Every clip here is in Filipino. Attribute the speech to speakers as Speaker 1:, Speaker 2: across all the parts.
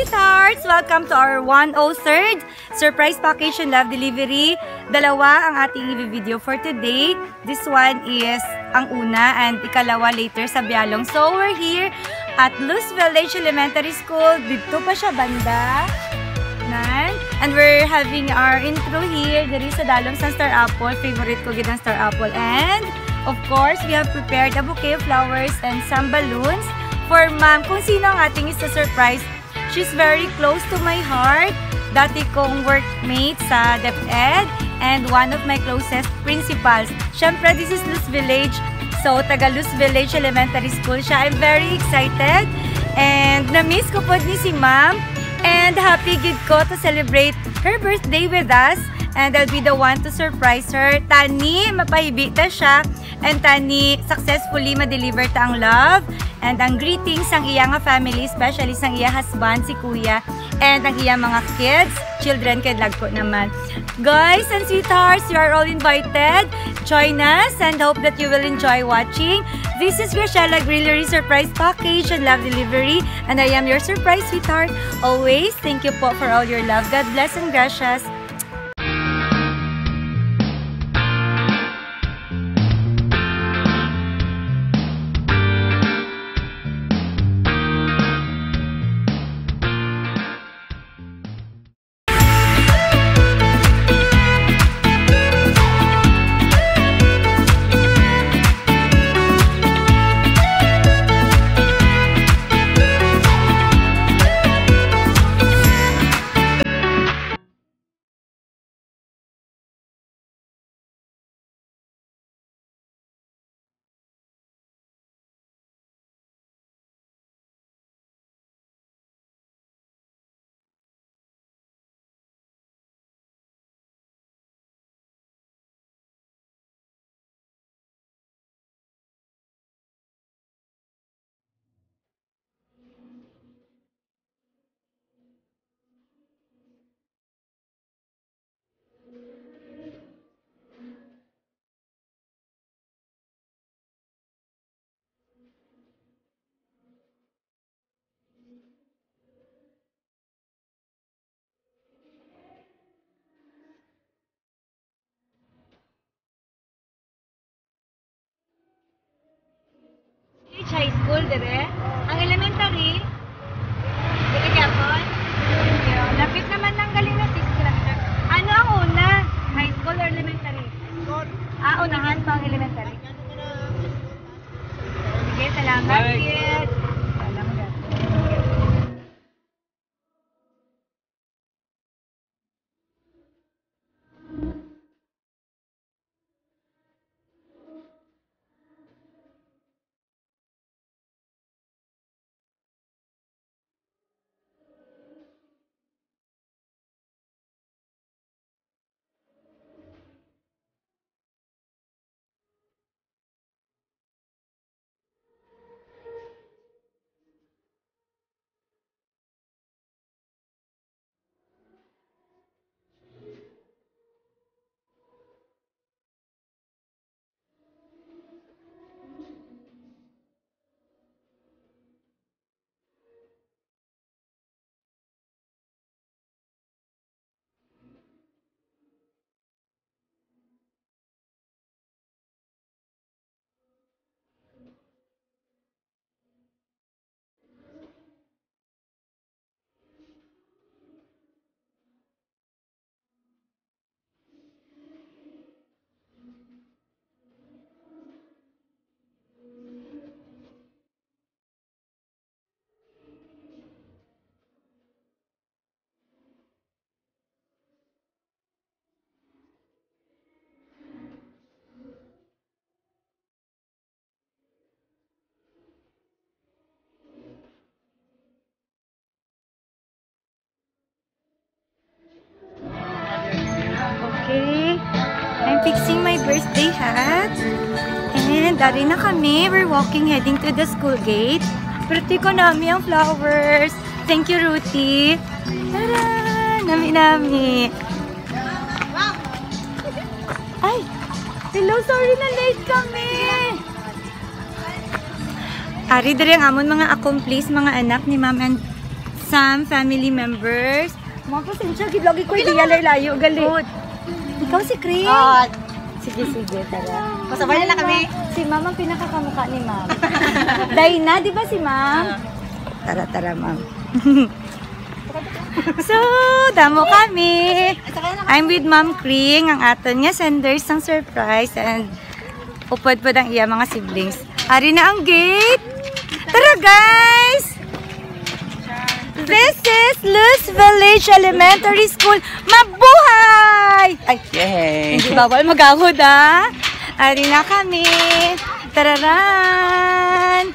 Speaker 1: sweethearts! Welcome to our 103rd surprise package and love delivery. Dalawa ang ating i-video for today. This one is ang una and ikalawa later sa Bialong. So we're here at Luz Village Elementary School. Dito pa siya banda. And we're having our intro here. There is sa dalong sa Star Apple. Favorite ko gid ang Star Apple. And of course, we have prepared a bouquet of flowers and some balloons for ma'am. Kung sino ang ating isa-surprise, she's very close to my heart. Dati kong workmate sa DepEd and one of my closest principals. Siyempre, this is Luz Village. So, taga Luz Village Elementary School siya. I'm very excited and na-miss ko po ni si ma'am. And happy gid ko to celebrate her birthday with us. And I'll be the one to surprise her. Tani, mapahibita siya. And Tani, successfully ma-deliver ta ang love. And ang greetings ang iyang family, especially sa iyang husband, si Kuya. And ang iyang mga kids, children, kailag ko naman. Guys and sweethearts, you are all invited. Join us and hope that you will enjoy watching. This is Graciela Grillery Surprise Package and Love Delivery. And I am your surprise sweetheart. Always, thank you po for all your love. God bless and gracias. High school, dire. Ang elementary, dire gyapon. Lapit naman ng galing na 6 km. Ano ang una? High school or elementary? School. Unahan pa ang elementary. Sige, salamat, kid. Salamat. Okay, I'm fixing my birthday hat. And dari na kami. We're walking heading to the school gate. Pretty ko nami ang flowers. Thank you, Ruthie. Tara! Nami-nami. Ay! Hello, sorry na late kami. Ari, dari ang amon mga accomplice, mga anak ni Ma'am and some family members. Mga pasensya, gilagi ko hindi layo gali. Ikaw si Chris? Sige, tara.
Speaker 2: Masabay na kami.
Speaker 1: Si Ma'am ang pinakakamukha ni Ma'am. Dayna, di ba si Ma'am? Tara, Ma'am. So, damo kami. I'm with Ma'am Kring, ang aton niya senders ng surprise and upod ang iya mga siblings. Hari na ang gate. Tara, guys! This is Luz Village Elementary School. Mabuhay! Ay,
Speaker 2: Yay!
Speaker 1: hindi bawal magahod, ah. Ari na kami. Tararan!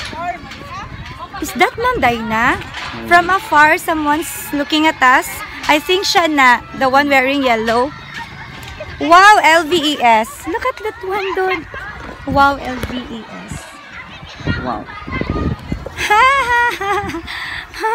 Speaker 1: Is that Ma'am Dayna? From afar, someone's looking at us. I think siya na, the one wearing yellow. Wow, LVES. Look at that one doon. Wow, LVES.
Speaker 2: Wow.
Speaker 1: Ha ha ha ha.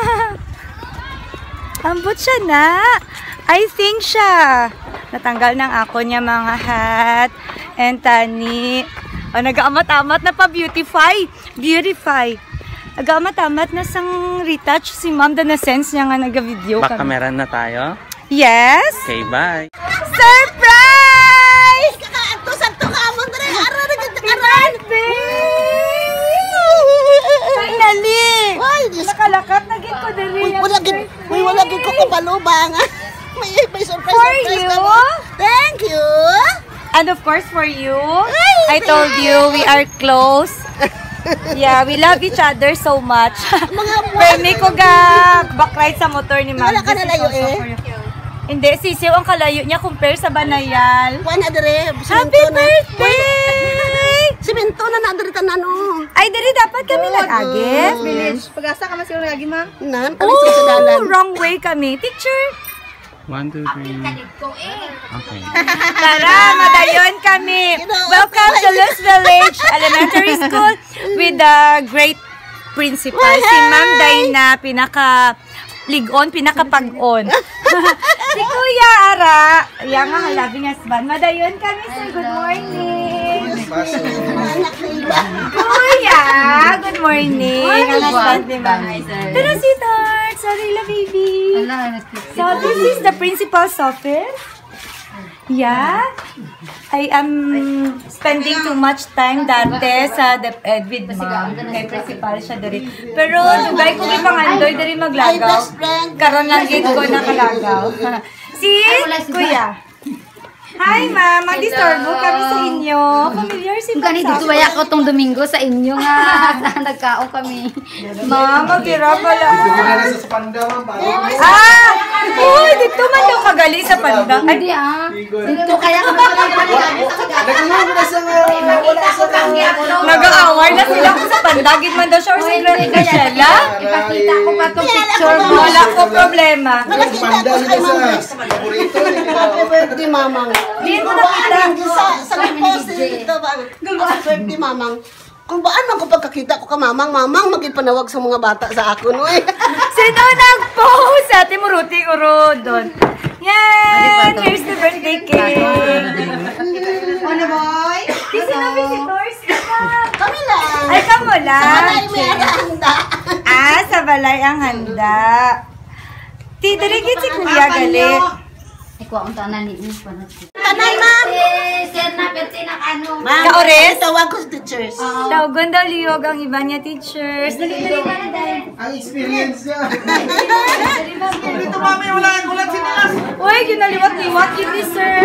Speaker 1: Ambot siya na. I think siya. Natanggal ng ako niya mga hat and tani. O, nag-amat-amat na pa beautify. Nag-amat-amat na sang retouch si Ma'am na sense niya nga nag-video
Speaker 2: Baka meron na tayo?
Speaker 1: Yes.
Speaker 2: Okay, bye.
Speaker 1: Surprise!
Speaker 3: Sakto ka mo dre. Ara na gid
Speaker 1: Finally!
Speaker 3: Ay, Diyos ko.
Speaker 1: Nakalakat na gid ko diri.
Speaker 3: Wala gid ko kapalubang. May surprise
Speaker 1: For
Speaker 3: surprise
Speaker 1: you?
Speaker 3: ka mo. Thank you.
Speaker 1: And of course for you. I told you we are close. Yeah, we love each other so much. Permi ko ga backride sa motor ni Ma'am.
Speaker 3: Wala ka na layo
Speaker 1: Hindi, sisiw ang kalayo niya compare sa Banayal.
Speaker 3: Wala dre.
Speaker 1: Happy birthday!
Speaker 3: Simento na dre tanan oh.
Speaker 1: Ay, diri dapat kami nag-agis.
Speaker 3: Village.
Speaker 2: Pag-asa ka masiro lagi, ma'am?
Speaker 3: Nan kami sa dalan.
Speaker 1: Wrong way kami. Teacher.
Speaker 2: 1, 2, 3. Okay.
Speaker 1: Tara, madayon kami. Welcome to Luz Village Elementary School with the great principal, si Ma'am Dayna, pinaka-ligon, pinaka-pag-on. Si Kuya Ara, yang nga halabing husband. Madayon kami, sir. Good morning. Kuya, good morning. Ang husband ni Ma'am. Tara, sweetheart. Sorry, la baby. So, this is the principal's office. Yeah. I am spending too much time dati sa DepEd with Ma'am. Kay principal siya diri. Pero, lugay ko ipangandoy diri maglagaw. Karon lang gid ko nakalagaw. Si Kuya. Hi, Ma'am. Mag-disturbo kami sa inyo. Familiar si Ma'am.
Speaker 4: Ganito tuwaya ko tong Domingo sa inyo nga. Nagkao kami.
Speaker 1: Ma'am, maghirap pala.
Speaker 5: Sa panda, ma'am.
Speaker 1: Ah! Uy, dito man daw kagali sa panda. Ay,
Speaker 4: Hindi Dito kaya ko ba?
Speaker 1: nag-aaway na sila ko sa panda. Gid man daw siya or secret ka siya.
Speaker 4: Ipakita ko pa tong picture mo.
Speaker 1: Wala ko problema.
Speaker 3: Nakita ko kay Mama. Happy birthday, Mamang.
Speaker 1: Di mo nakita.
Speaker 3: Sa post dito ba? Happy birthday, Mamang. Kung baan man ko pagkakita ko ka Mamang, magipanawag sa mga bata sa ako, no eh.
Speaker 1: Sino nag-post? Ate Muruti Urodon. Yan! Here's the birthday cake.
Speaker 3: Ano, boy?
Speaker 1: Kasi na visitors ka.
Speaker 3: Kami lang.
Speaker 1: Ay, kamo lang.
Speaker 3: Ay, may handa.
Speaker 1: Ah, sa balay ang handa. Tidarigit si Kuya gali.
Speaker 4: Ikaw ang tanan ni Miss
Speaker 3: Tanay, ma'am.
Speaker 4: Sir na perti na ano.
Speaker 3: Ma'am,
Speaker 1: Kaores?
Speaker 3: tawag ko sa teachers.
Speaker 1: Tawgon daw liyog ang iba niya teachers. Dali-dali ka na dahil.
Speaker 5: Ang experience niya.
Speaker 3: Dito, mami, wala sinilas.
Speaker 1: Uy, ginaliwat-liwat yun ni sir.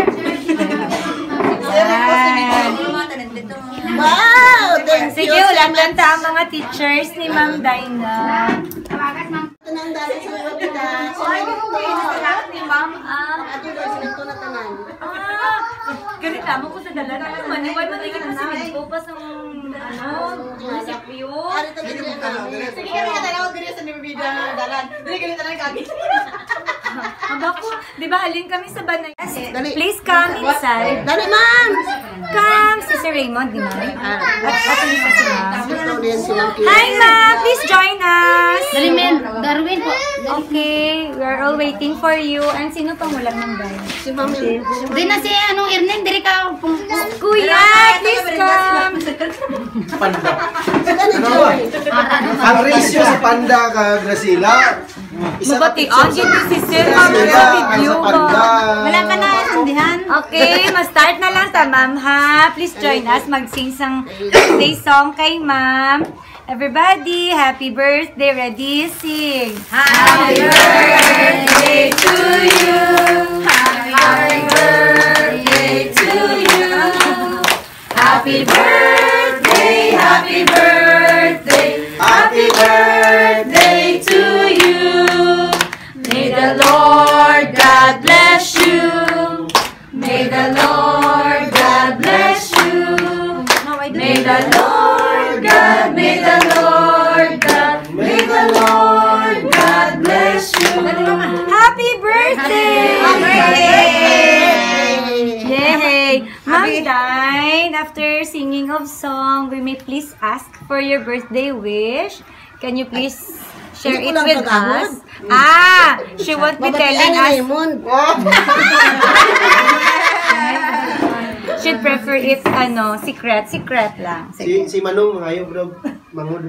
Speaker 1: Yan.
Speaker 3: Wow, thank you.
Speaker 1: Sige, ulatan ta ang mga teachers ni Ma'am Dayna.
Speaker 3: Tanang dali sa mga bita.
Speaker 1: Ni Ma'am,
Speaker 3: Ato daw, sinito na tanan.
Speaker 1: ganit mo ko sa dala. Ano man, iwan mo naging pasimento pa sa munisipyo.
Speaker 3: Ari to dito ka.
Speaker 2: Sige kami nga tanawag diri sa Nibida na dalan. Dili ganito na kami.
Speaker 1: Abako, di ba halin kami sa Banay?
Speaker 3: Dali.
Speaker 1: Please come inside.
Speaker 3: Dali, ma'am.
Speaker 1: Come, si Sir Raymond, di ba? At isa si Ma'am.
Speaker 3: Ito din si Ma'am Kira.
Speaker 1: Hi, Ma'am! Please join us!
Speaker 4: Dali men, Darwin po.
Speaker 1: Okay, we are all waiting for you. And sino pang walang nambay?
Speaker 3: Si Ma'am Kira.
Speaker 4: Di na si anong Ernen diri ka
Speaker 1: Kuya, please come!
Speaker 5: Panda.
Speaker 3: Sila ni Joy.
Speaker 5: Ang ratio sa panda ka, Gracila,
Speaker 1: Mabati, ang gini si Sir, ma'am, sa video ba?
Speaker 2: Wala ka na, sandihan.
Speaker 1: Okay, ma-start na lang ta, ma'am, ha? Please join us, mag-sing sang birthday song kay ma'am. Everybody, happy birthday, ready, sing. Happy birthday to you. Happy birthday to you. Happy birthday, happy birthday, happy birthday to you. May the Lord God bless you. May the Lord God bless you. May the Lord God, may the Lord God, may the Lord God bless you. Happy birthday! Yay! Ma'am Dine, after singing of song, we may please ask for your birthday wish. Can you please share it with us? She won't be telling us. Should prefer it, secret lang.
Speaker 5: Si Manong, ayaw bro, mangod.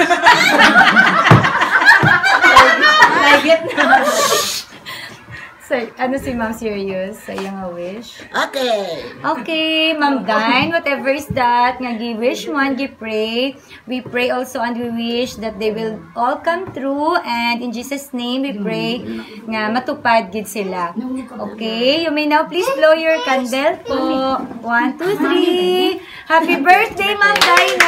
Speaker 1: Like it na. So, si Ma'am serious sa iyang wish?
Speaker 3: Okay.
Speaker 1: Okay, Ma'am Dine, whatever is that, nga gi-wish mo and gi-pray. We pray also and we wish that they will all come true, and in Jesus' name we pray nga matupad gid sila. Okay, you may now please blow your candle po. 1, 2, 3. Happy birthday, Ma'am Dina!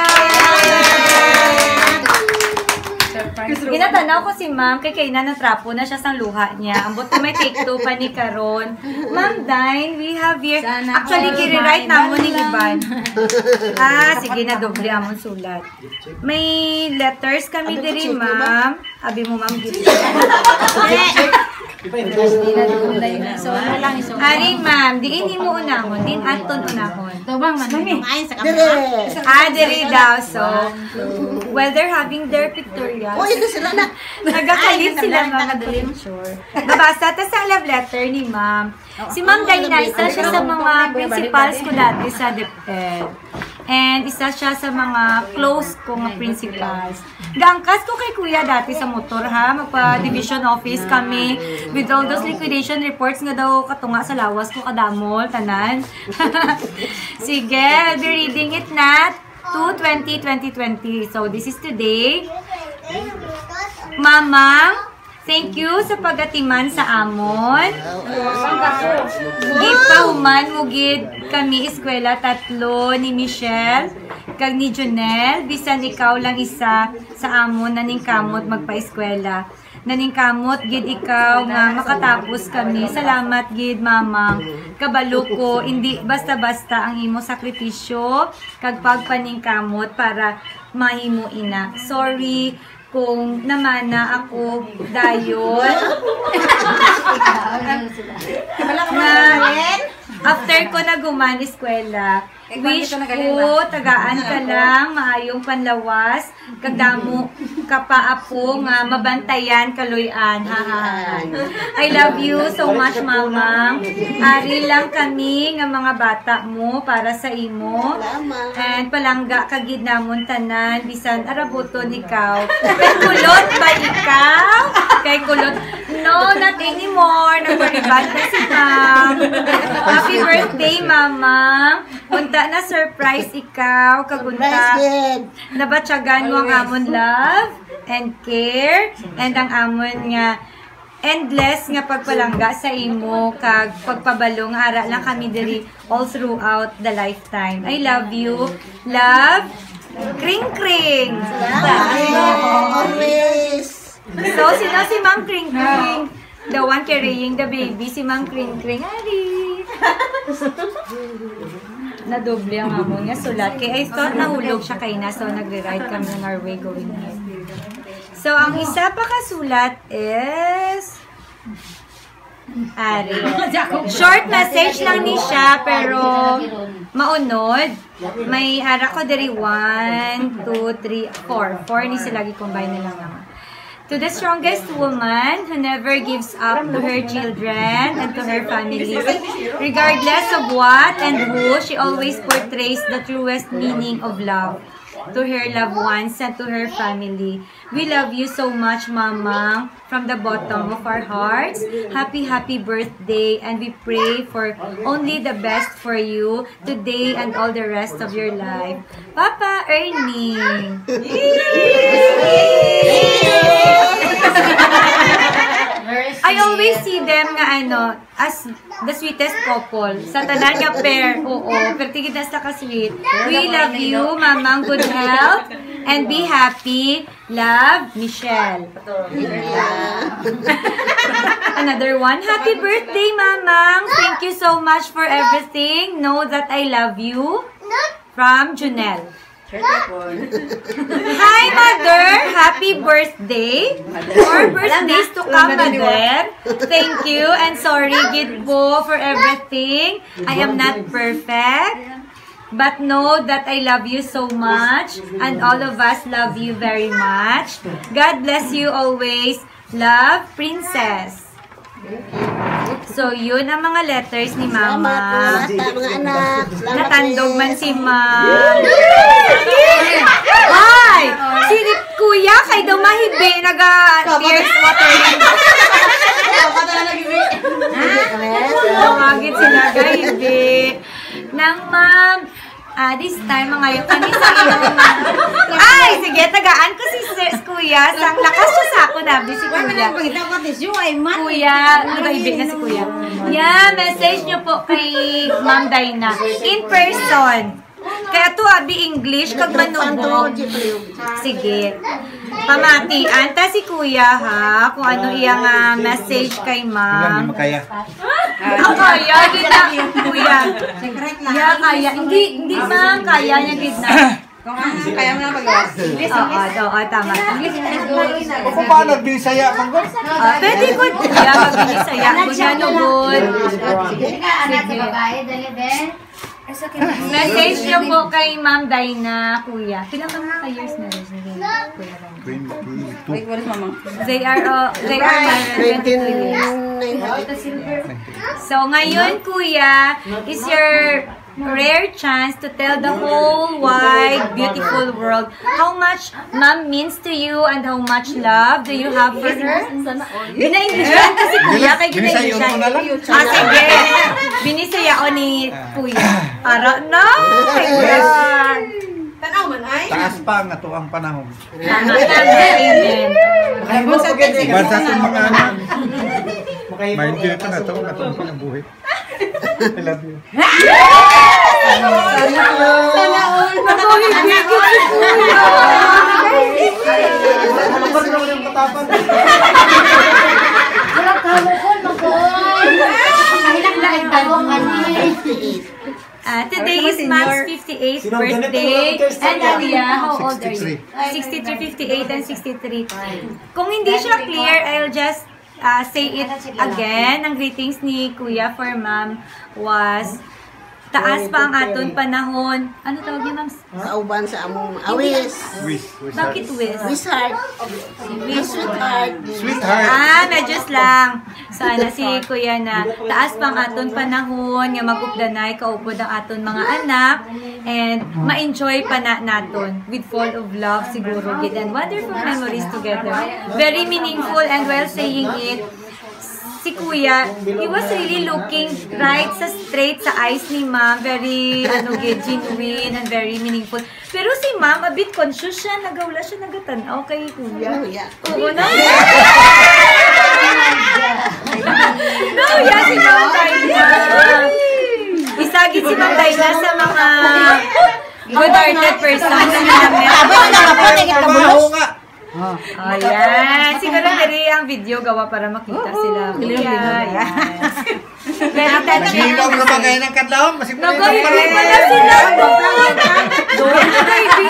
Speaker 1: Ginatanaw ko si Ma'am, kay natrapo na siya sang luha niya. Ambot ko may take 2 pa ni karon. Ma'am Dine, we have here, actually, kiri-write na mo ni Iban. Sige na, doble amon sulat. May letters kami diri, Ma'am. Abi mo, Ma'am, gito. Ari, Ma'am, diin mo unahon, din aton unahon. Diri daw, so, while they're having their pictorials,
Speaker 3: Ito sila na.
Speaker 1: nagkakalit sila, Ma'am, sure. Nabasa, tas ang love letter ni Ma'am. Si Ma'am Dina, isa siya sa mga principals ko dati sa DepEd. And isa siya sa mga close ko nga principals. Gangkas ko kay Kuya dati sa motor, ha? Magpa-division office kami with all those liquidation reports nga daw katunga sa lawas ko kadamol, tanan. Sige, I'll be reading it na 2/20/2020. So, this is today. Mamang, thank you sa pagatiman sa amon. Gipahuman mo gid kami eskwela 3 ni Michelle kag ni Jonel, bisan ikaw lang isa sa amon naningkamot magpa-eskwela. Naningkamot gid ikaw nga makatapos kami. Salamat gid, Mamang. Kabalo ko, hindi basta-basta ang imo sakripisyo kag pagpaningkamot para mahimo ina. Sorry kung namana ako dayon na after ko naguman eskwela, wish ko tagaan ka lang maayong panlawas kagdamo ka pa apo nga mabantayan kaluyan. I love you so much, Mamang. Ari lang kami nga mga bata mo para sa imo, and palangga kagid namon tanan bisan arabuton ikaw. Kay kulot ba ikaw? Kay kulot? No, not anymore. Nagpariban na si Ma'am. Happy birthday, Mamang. Unta na surprise ikaw. Kagunta. Nabatyagan mo ang amon love and care and ang amon nga endless nga pagpalangga sa imo kag pagpabalong ara lang kami diri all throughout the lifetime. I love you. Love. Kring kring.
Speaker 3: Always.
Speaker 1: So, sino si Ma'am Kring Kring? The one carrying the baby, si Ma'am Kring Kring. Ari! Nadoble ang amon niya sulat. Kaya I thought nahulog siya kay na. So, nagre-ride kami on our way going here. So, ang isa pa kasulat is... Ari. Short message lang ni siya, pero maunod. May ara ko diri 1, 2, 3, 4. 4 ni sila gi-combine na lang naman. To the strongest woman who never gives up to her children and to her family, regardless of what and who, she always portrays the truest meaning of love. to her loved ones and to her family. We love you so much, Mamang, from the bottom of our hearts. Happy, happy birthday, and we pray for only the best for you today and all the rest of your life. Papa Ernie! I always see them nga as the sweetest couple. Sa tanan nga pair, oo. Pero tigid na sa ka-sweet. We love you, Mamang. Good health. And be happy. Love, Michelle. Another one. Happy birthday, Mamang. Thank you so much for everything. Know that I love you. From Junel. Hi, Mother! Happy birthday! More birthdays to come, Mother. Thank you and sorry, Gid po, for everything. I am not perfect. But know that I love you so much and all of us love you very much. God bless you always. Love, Princess. So, yun ang mga letters ni Mama.
Speaker 3: Mga anak.
Speaker 1: Natandog man si Ma'am. Ay! Si Kuya, kay daw mahibi. Nag-tears water yan. Tumagit sila gahibi. Nang Ma'am, this time, mga yung kanisa ay, sige, tagaan ko si Kuya. Sang lakas siya sa ako nabi si Kuya. Kuya, nagahibig na si Kuya. Yeah, message nyo po kay Ma'am Dina. In person. Kaya to abi English, kag manubo. Sige. Pamatian ta si Kuya ha, kung ano iyang message kay Ma'am. Ang kaya, gina, Kuya. Yeah, kaya. Hindi Ma'am, kaya niya gina.
Speaker 2: Kaya mo na pag-iwas.
Speaker 1: Oo, tama.
Speaker 6: Kung paano nag-binisaya kang gano'n?
Speaker 1: Pwede ko. Kuya, mag-binisaya. Kuya, nubod.
Speaker 4: Sige ka, anak sa babae, dali, Ben.
Speaker 1: Message niyo po kay Ma'am Dina, Kuya. Kailan ka mga years na rin? Kuya Dina.
Speaker 6: 22.
Speaker 2: Wait, what is mama?
Speaker 1: They are married 22 years. So, ngayon, Kuya, is your rare chance to tell the whole wide, beautiful world how much Ma'am means to you and how much love do you have for her. Gina-Englishan kasi Kuya, kay gina-Englishan. Sige. Binisayao ni Kuya. Ara na!
Speaker 2: Tanaw man ay.
Speaker 6: Taas pa ang ato ang panahon.
Speaker 1: Tama na, amen.
Speaker 6: Bansa itong mga anak. Maintindihan na ito, atong pinabuhi. I love you.
Speaker 2: Sana all.
Speaker 1: Nakuhibigit si Kuya. Today is Matt's 58th birthday. And Kuya, how old are you? 63, 58, and 63. Kung hindi siya clear, I'll just say it again. Ang greetings ni Kuya for Ma'am was, taas pa ang aton panahon. Ano tawag niya, Ma'am?
Speaker 3: Sa uban sa among awis.
Speaker 1: Bakit Wiz?
Speaker 3: Wishart. Sweetheart.
Speaker 6: Sweetheart.
Speaker 1: Medyos lang. Sana si Kuya na taas pa ang aton panahon, nga magupdanay, kaupod ang aton mga anak, and ma-enjoy pa naton with full of love siguro, gid, and wonderful memories together. Very meaningful, and while saying it, si Kuya, he was really looking right sa straight sa eyes ni Ma'am. Very, genuine and very meaningful. Pero si Ma'am, a bit conscious siya. Nagawala siya, nagatanaw kay Kuya. Oo na. Si Ma'am Dina. Isagit si Ma'am Dina sa mga good-hearted person na namin. Ayan. Siguro diri ang video gawa para makita sila. Ayan. Very touching.
Speaker 6: Ikaw na ba kayo ng kadlaw?
Speaker 1: Nag-iwi pala sila doon. Doon na kayo.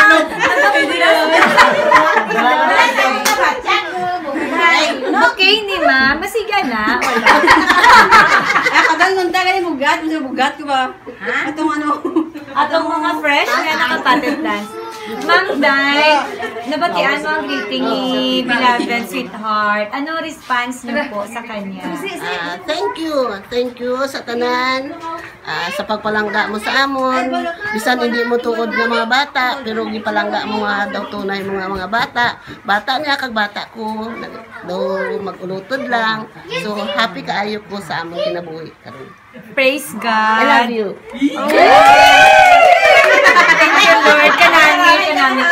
Speaker 1: Okay ni Ma. Masiga na. Wala.
Speaker 2: Kadang nunta ka ni bugat. Bugat ko ba? Atong ano?
Speaker 1: Atong mga fresh na nakapatent plants. Ma'am Day, nabatian mo ang greeting ni beloved sweetheart. Ano response niyo po sa kanya?
Speaker 3: Thank you sa tanan. Sa pagpalangga mo sa amon. Bisan hindi mo tuod nga mga bata, pero gipalangga mo nga daw tunay mga bata. Bata niya kag bata ko. Daw magulutod lang. So happy kaayo ko sa amon kinabuhi karon.
Speaker 1: Praise God.
Speaker 3: I love you.
Speaker 1: Thank you, Lord. Kanami.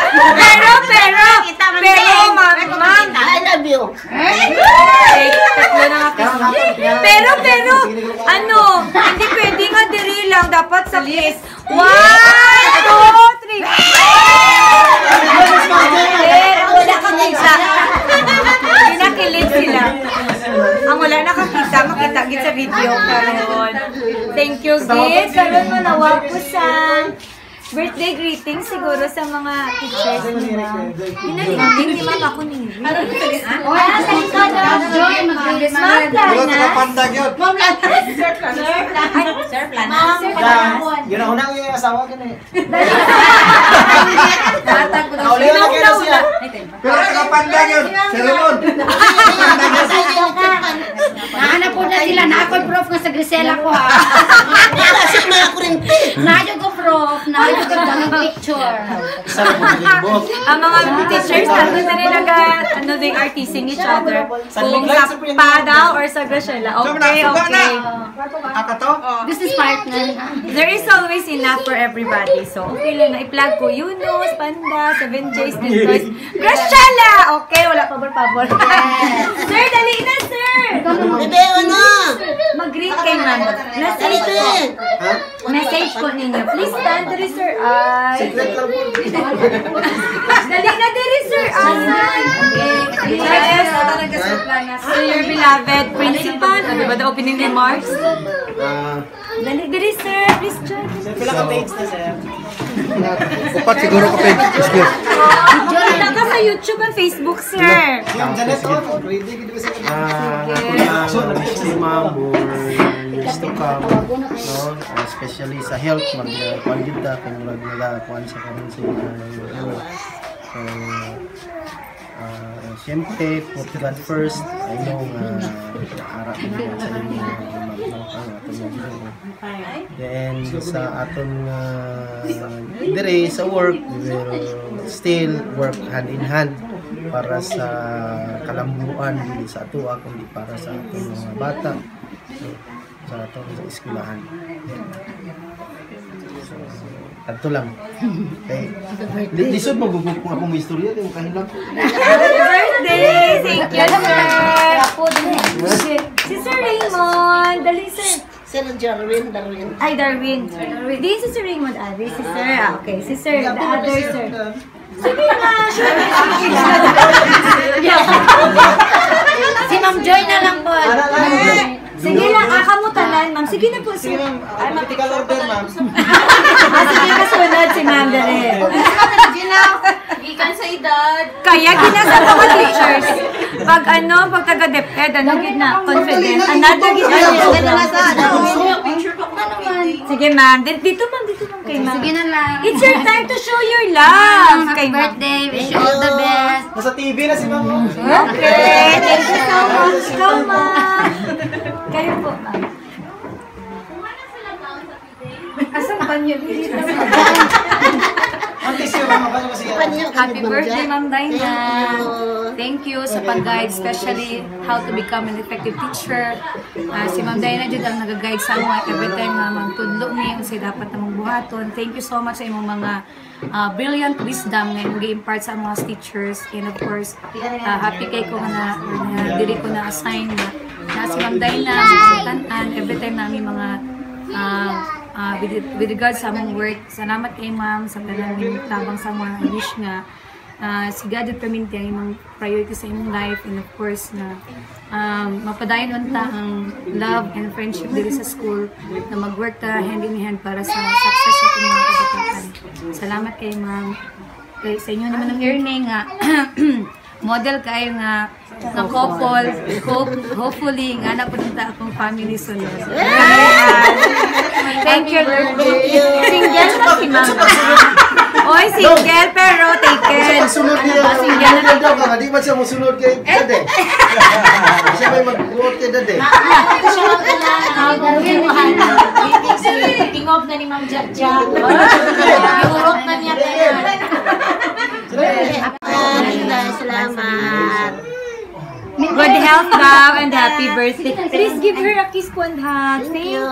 Speaker 1: Pero, ma'am.
Speaker 3: I love you.
Speaker 1: Tatlo na nga kiss. Pero, ano, hindi pwede nga diri lang. Dapat sa kiss. 1, 2, 3. Ang wala kakita. Pinakilig sila. Ang wala nakakita, makita git sa video karon. Thank you, Git. Karon manawag ko sa birthday greeting siguro sa mga teachers ni Ma'am. Hindi Ma'am ako ni Riri.
Speaker 4: Wala sa likod, Joy, mag-release
Speaker 1: Ma'am Plana.
Speaker 6: Pandag yun.
Speaker 2: Sir Plan.
Speaker 5: Yun ang unang yung asawa ko na eh.
Speaker 6: Kauli na kaya siya. Pero nakapandag yun. Si Ramon.
Speaker 4: Nahanap po na sila. Na-ako'y proof nga sa Grisela ko ha.
Speaker 3: Kasi mga kurinti.
Speaker 4: Nayo ko proof. Nayo ko daming picture.
Speaker 1: Ang mga teachers natin na rin they are teasing each other. Kung sa Pada or sa Graciela. Okay.
Speaker 6: Akato?
Speaker 4: Business partner.
Speaker 1: There is always enough for everybody. So, okay lang na i-plug ko. Yunus, Panda, 7Js, Dintoys. Graciela! Okay, wala pabor-pabor. Sir, dali na, sir!
Speaker 3: Bebe, ano?
Speaker 1: Mag-greet kay ma'am. Message po ninyo. Please stand there, sir.
Speaker 5: Secret lang po.
Speaker 1: Dali na diri, sir. Okay. Yes. So, your beloved principal. Ano ba the opening remarks? Dali diri, sir. Please join.
Speaker 5: Pila ka page na sir?
Speaker 6: Upat siguro ka page. Excuse.
Speaker 1: Join na ka sa YouTube and Facebook, sir.
Speaker 5: Yung Janet ko, ready gid ba
Speaker 7: So, si ma'am or years to come, no? Especially sa health, mag-kuhan kita kung mag-kuhan sa karon sa so, siyempre, put that first. I know harap naman sa inyo then sa aton dire sa work, we will still work hand in hand para sa kalambuan dili sa ato kundi para sa aton mga bata sa aton sa eskwelahan. So, ato lang. Okay. Lisod mo bugog ko akong istorya din kahilang.
Speaker 1: Happy birthday! Thank you, sir. Si Sir Raymond. Dali, sir.
Speaker 3: Sir Darwin.
Speaker 1: Ay, Darwin. Di si Sir Raymond, Ari. Si Sir. Okay, si Sir. The other Sir. Sige na.
Speaker 4: Si Ma'am Joy na lang po.
Speaker 1: Sige lang, kamutanan, ma'am. Sige na po, sir.
Speaker 5: Ay, mag-tical order, ma'am.
Speaker 1: Sige, kasunod si ma'am dali.
Speaker 2: Gikan sa edad.
Speaker 1: Kaya ginasa mga teachers. Pag taga-DepEd, gina, confident. Another gina. Sige, ma'am. Dito, ma'am. Kay ma'am.
Speaker 4: Sige na lang.
Speaker 1: It's your time to show your love.
Speaker 4: Happy
Speaker 1: Kay ma'am.
Speaker 4: birthday. Wish you all the best.
Speaker 5: Nasa TV na si ma'am.
Speaker 1: Okay. Thank you so much. Go, ma'am. Kayo po, ma'am. Asan ba niyo?
Speaker 4: Happy birthday, Ma'am Dina. Thank you sa pag-guide, especially how to become an effective teacher. Si Ma'am Dina dyan ang nag-guide sa mga every time na magtudlo niya kasi dapat namang buhaton. Thank you so much sa imong mga brilliant wisdom na nag-impart sa mga teachers. And of course, happy kay ko na dili ko na-assign na si Ma'am Dina, importantan every time namin mga with regards sa among work. Salamat kay ma'am sa tanang tabang sa mga wish nga si God at perminti ang imong priority sa imong life, and of course na mapadayon unta ang love and friendship diri sa school na mag-work ta hand in hand para sa success sa mga kabatakan. Salamat kay ma'am. Kay sa inyo naman ang earning nga model kayo nga couple, hopefully nga napunta akong family sunod. Thank you, Lord. Single na si ma'am.
Speaker 1: Oy, single pero taken.
Speaker 7: Sunod niya.
Speaker 1: Single na
Speaker 7: daw ka. Di ba siya musunod kay dade? Siya may mag-work kay dade.
Speaker 4: King of na ni Ma'am Jaja. Iurok na niya kaya.
Speaker 3: Salamat.
Speaker 1: Good health daw and happy birthday. Please give her a kiss po and hug. Thank you.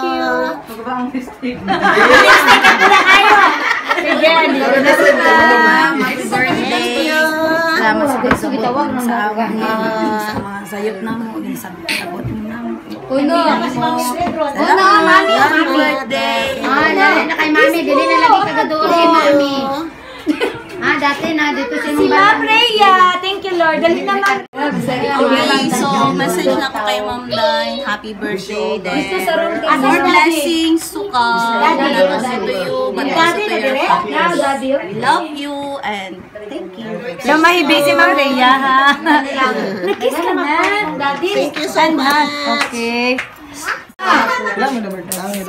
Speaker 1: Sige, dito na si Ma'am. Happy birthday. Salamat sa pagsabot mo sa awa niya. Sa mga sayot na mo. Sa sabot mo na mo.
Speaker 4: Uno.
Speaker 1: Salamat. Happy birthday.
Speaker 8: Na kay Mami, dili na lagi kagadoon kay Mami. Dati na dito
Speaker 1: Si Ma'am Rhea. Thank you, Lord. Dali naman.
Speaker 2: Okay, so message na ko kay Ma'am Line. Happy birthday then. More blessings to come. Not only to you, but also to your family. We love you and thank you.
Speaker 1: So, mahibi si Ma'am Rhea, ha? Nag-kiss ka na.
Speaker 3: Thank you so much.
Speaker 1: Okay.
Speaker 5: Wala mo naman.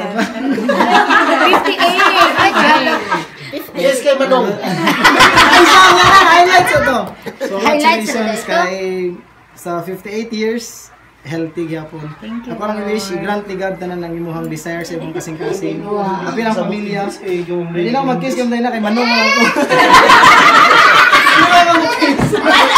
Speaker 1: 58.
Speaker 7: Yes, kay Manong.
Speaker 5: Highlights ito. So,
Speaker 8: Highlights
Speaker 5: congratulations
Speaker 8: ito.
Speaker 5: kay sa 58 years. Healthy gyapon. Thank you. Ako lang wish, i-grant ni God tanan ng imuhang desire sa imong kasing-kasing. Happy lang pamilya. Hindi na ako mag-kiss kamday na kay Manong lang ko. Hindi na ako mag-kiss.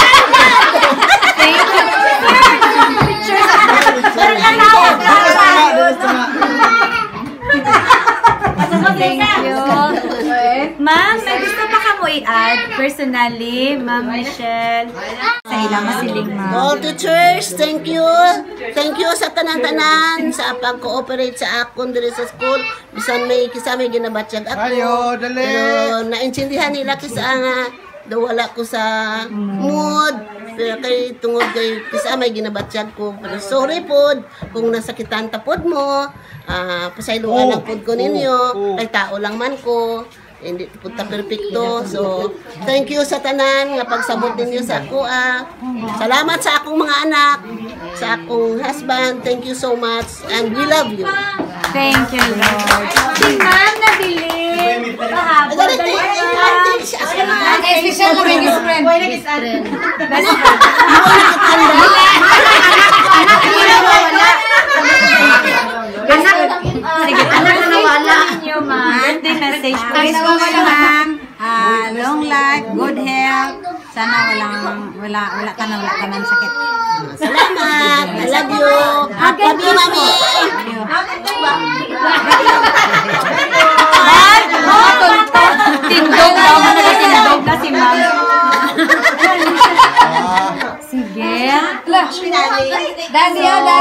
Speaker 1: Thank you. Ma'am, may gusto pa ka mo i-add personally, Ma'am Michelle? Sa ilang masiling, Ma'am.
Speaker 3: All teachers, thank you. Thank you sa tanan-tanan sa pag-cooperate sa akon diri sa school. Bisan may kisa may ginabatyag ako.
Speaker 6: Ayo, dali.
Speaker 3: Pero naintindihan nila kisa nga daw wala ko sa mood. Pero kay tungod kay kisa may ginabatyag ko. Pero sorry pod kung nasakitan ta pod mo. Pasayloan lang pod ko ninyo. Kay tao lang man ko. Hindi punta perfecto. So, thank you sa tanan nga pagsabot ninyo sa ako. Salamat sa akong mga anak, sa akong husband. Thank you so much and we love you.
Speaker 1: Thank you, Lord. Si Ma'am nabili. Pahabol. Dali, Ma'am.
Speaker 4: Special na rin yung friend.
Speaker 1: Best friend. Sige, anak na nawala. Birthday message.
Speaker 2: Wish ko kayo, ma'am. Long life, good health. Sana wala ka ng sakit.
Speaker 3: Salamat. I love you. Love you, Mami.
Speaker 1: Tindog daw. Tindog na si Ma'am. Sige.
Speaker 4: Daddy.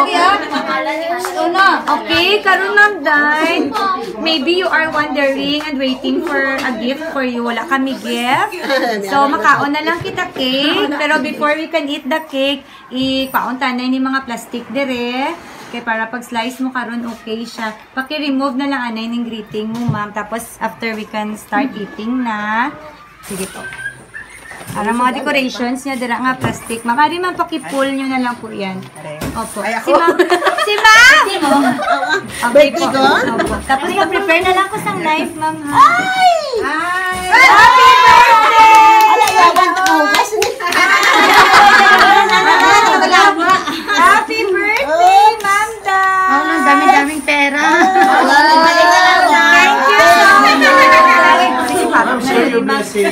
Speaker 4: Uno.
Speaker 1: Okay, karon Ma'am Dai. Maybe you are wondering and waiting for a gift for you. Wala kami gift. So, makaon na lang kita cake. Pero before we can eat the cake, ipaunta na ni mga plastic dire. Okay, para pag slice mo karon okay siya. Paki-remove na lang anay ng greeting mo, ma'am. Tapos, after we can start eating na. Sige po. Para mga decorations niya, dira nga plastic. Makari man paki-pull nyo na lang po yan. Opo. Si ma'am. Si ma'am! Okay po. Opo. Tapos pa-prepare na lang ko sa knife, ma'am. Ay! Happy birthday! Happy birthday, Ma'am Da!
Speaker 8: Ang dami-daming pera.
Speaker 1: Thank you so much!
Speaker 5: Share your blessing.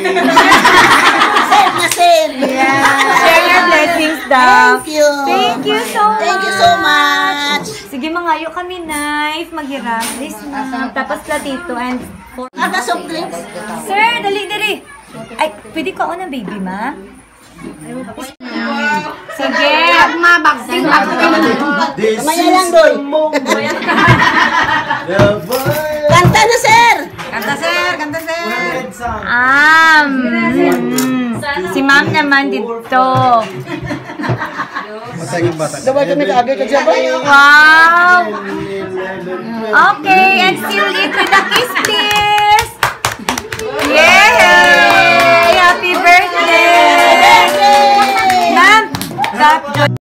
Speaker 1: Share your blessings daw.
Speaker 3: Thank you.
Speaker 1: Thank you so much.
Speaker 3: Thank you so much.
Speaker 1: Sige, mangayo kami knife. Maghirap. Please, ma'am. Tapos platito and fork.
Speaker 3: Soft drinks.
Speaker 1: Sir, dali. Ay, pwede ko ako ng baby, ma? Sige.
Speaker 8: Mabagsing ako.
Speaker 3: Maya lang, boy. Kanta na, sir.
Speaker 2: Kanta sir.
Speaker 1: Si ma'am naman dito.
Speaker 6: Masayang bata.
Speaker 5: Dapat kami kaagay ka dyan ba?
Speaker 1: Wow! Okay, and still eat with a kiss, please. Yay! Happy birthday! Ma'am,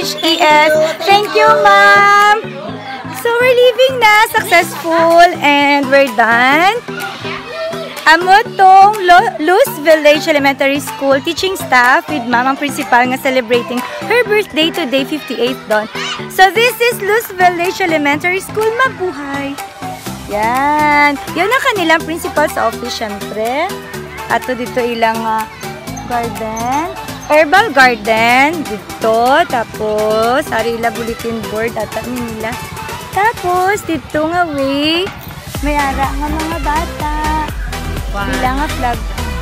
Speaker 1: wish is, thank you, ma'am. So, we're leaving na. Successful. And we're done. Amo tong Luz Village Elementary School teaching staff with ma'am ang principal nga celebrating her birthday today, 58th dawn. So, this is Luz Village Elementary School. Mabuhay! Yan. Yan ang kanilang principal sa office, syempre. At dito ilang garden. Herbal garden. Dito. Tapos, arila bulletin board. At nila. Tapos, dito nga way. May ara nga mga bata. Bilang nga flag.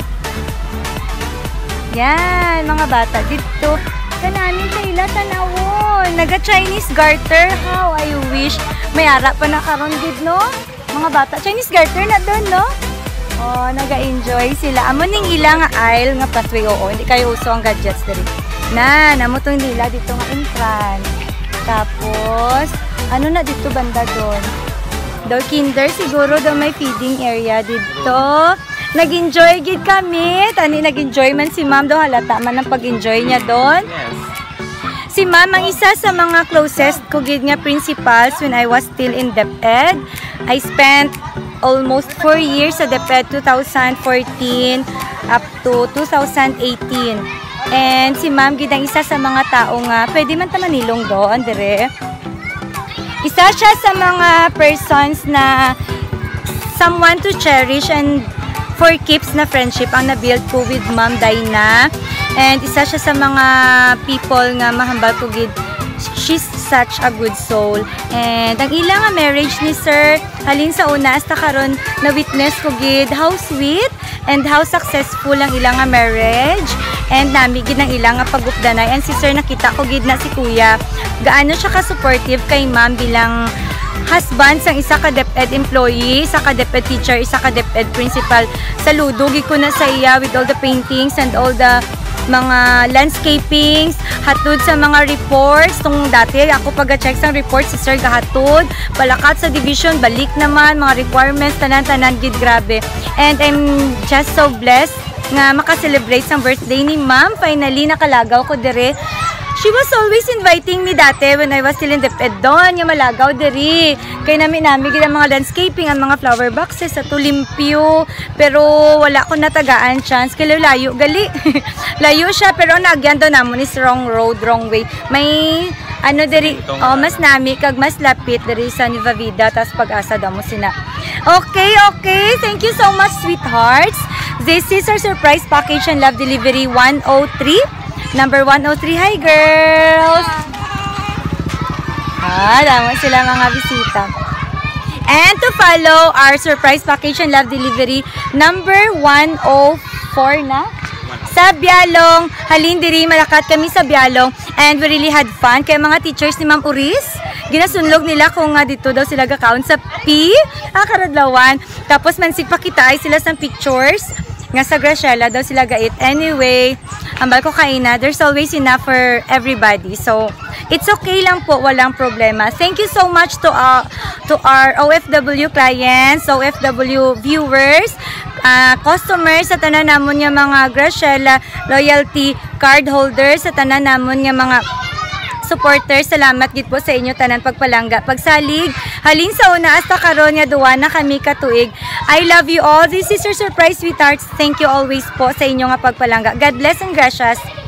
Speaker 1: Yan, mga bata. Dito. Kanamin kaila tanawon. Naga-Chinese garter. How I wish. May ara pa na karon gid, no? Mga bata. Chinese garter na doon, no? Oh, naga-enjoy sila. Amo ning ilang aisle nga pathway. Oo, hindi kayo uso ang gadgets diri. Namo tong nila dito nga entrance. Tapos, ano na dito banda doon? Daw kinder siguro daw may feeding area dito. Nag-enjoy gid kami. Tani nag-enjoy man si ma'am daw, halata man ang pag-enjoy niya doon. Si ma'am ang isa sa mga closest ko gid nga principals when I was still in DepEd. I spent almost 4 years sa DepEd 2014 up to 2018. And si ma'am gid ang isa sa mga tao nga pwede man ta manilong doon dire. Isa siya sa mga persons na someone to cherish and for keeps na friendship ang na-build ko with Ma'am Dina. And isa siya sa mga people nga mahambal ko gid. She's such a good soul. And ang ilang marriage ni Sir, halin sa una hasta karon na witness ko gid how sweet and how successful ang ilang marriage. And nami gid ang ilang pag-updanay. And si Sir nakita ko gid na si Kuya. Gaano siya ka-supportive kay Ma'am bilang husband sang isa ka DepEd employee, isa ka DepEd teacher, isa ka DepEd principal. Saludo gid ko na sa iya with all the paintings and all the mga landscapings, hatod sa mga reports. Tung dati ako pag-check sang reports si Sir gahatod, palakat sa division, balik naman mga requirements tanan-tanan gid grabe. And I'm just so blessed nga maka-celebrate sang birthday ni Ma'am. Finally nakalagaw ko dire. She was always inviting me dati when I was still in DepEd doon, nga malagaw diri. Kaya namin gid ang mga landscaping, ang mga flower boxes sa tulimpyo. Pero wala ko natagaan chance. Kaya layo gali. Layo siya, pero nagyan doon namon is wrong road, wrong way. May ano diri, mas nami kag mas lapit diri sa Nueva Vida, tas Pag-asa damo sina. Okay. Thank you so much, sweethearts. This is our surprise package and love delivery 103. Number 103. Hi, girls! Damo sila mga bisita. And to follow our surprise package and love delivery, number 104 na. Sa Bialong. Halin diri, malakat kami sa Bialong. And we really had fun. Kaya mga teachers ni Ma'am Uris, ginasunlog nila kung nga dito daw sila ga-count sa P. Karadlawan. Tapos mansig pakita ay sila sa pictures. Nga sa Graciela daw sila gait. Anyway, ambal ko kaina, there's always enough for everybody. So, it's okay lang po, walang problema. Thank you so much to our OFW clients, OFW viewers, customers, sa tanan namon nga mga Graciela loyalty card holders, sa tanan namon nga mga supporters. Salamat gid po sa inyo tanan pagpalangga, pagsalig. Halin sa una hasta karon nga duwa na kami katuig. I love you all. This is your surprise, sweethearts. Thank you always po sa inyo nga pagpalangga. God bless and gracious.